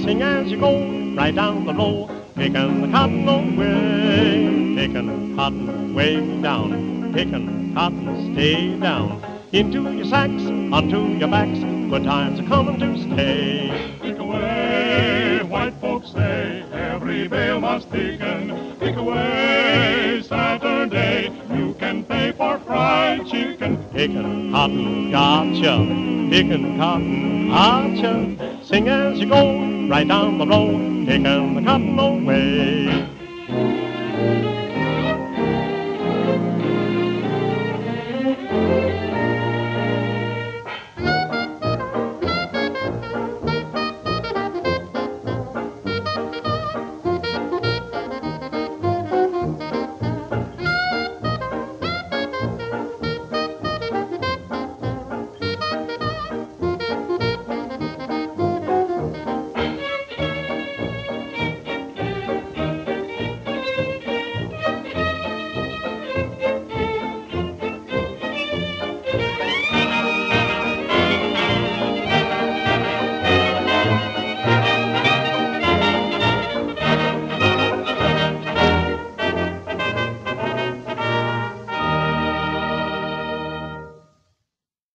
Sing as you go right down the row, picking the cotton away, picking cotton way down, picking cotton stay down. Into your sacks, onto your backs, good times are coming to stay. Pick away, white folks say, every bale must thicken. Pick away, Saturday, you can pay for fried chicken. Picking cotton, gotcha, picking cotton, gotcha. Sing as you go right down the road, picking the cotton away.